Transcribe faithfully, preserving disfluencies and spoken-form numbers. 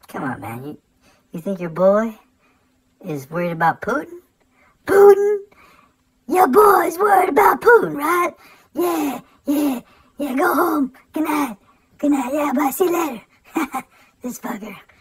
Come on, man. You, you think your boy is worried about Putin? Putin? Your boy's worried about Putin, right? Yeah, yeah, yeah. Go home. Good night. Good night. Yeah, bye. See you later. This fucker.